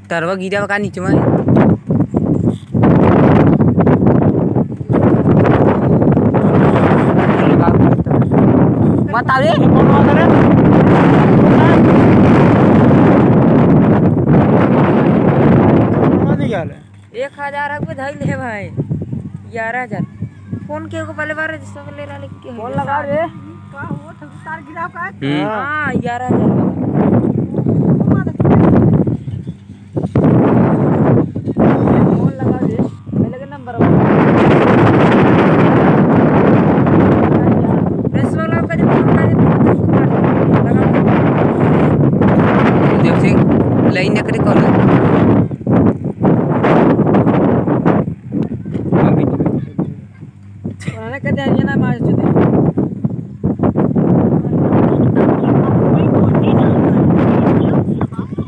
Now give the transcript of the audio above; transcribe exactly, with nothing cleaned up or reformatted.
टरवा गिरा का नीचे में बता दे एक हजार आपको धैल है भाई ग्यारह हजार फोन के को पहले बार जिसको ले रहा लेके फोन लगा रे का हो तार गिरा का हां ग्यारह हजार फोन लगा रे पहले का नंबर प्रेस वाला का फोन का लगा देव सिंह लाइन न करे कॉल कर दिया ना मार चुके